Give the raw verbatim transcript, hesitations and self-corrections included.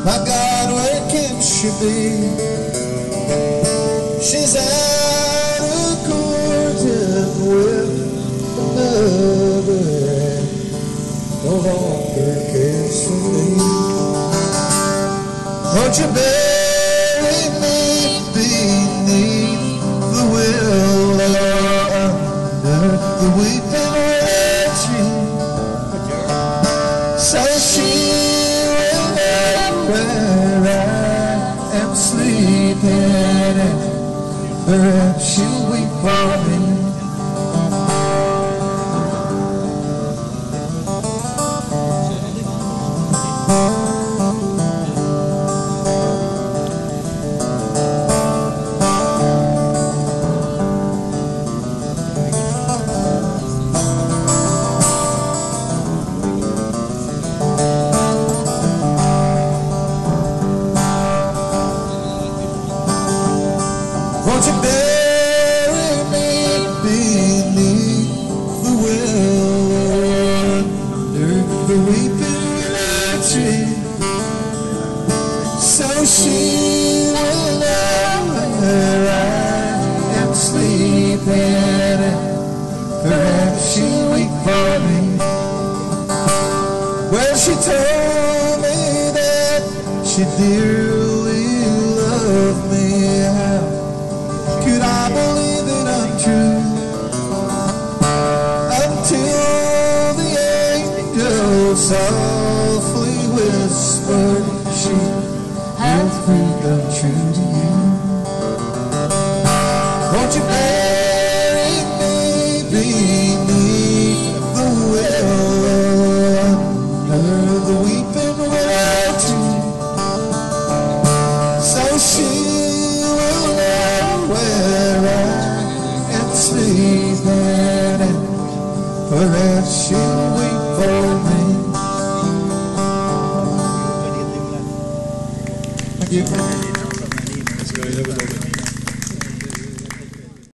My God, where can she be? She's out according with another, and no longer cares for me. Won't you bury me beneath the willow under the weeping willow tree, so she will know where I am sleeping, and perhaps she'll weep for me. Won't you bury me beneath the willow under the weeping willow tree, so she will know where I am sleeping, and perhaps she'll weep for me. Well, she told me that she dearly loved me. How could I believe it untrue, until the angel softly whispered she had freedom true to you. Won't you bury me beneath the willow under the weeping willow tree, so she will know where I am sleeping, and perhaps she'll wait for me. Thank you.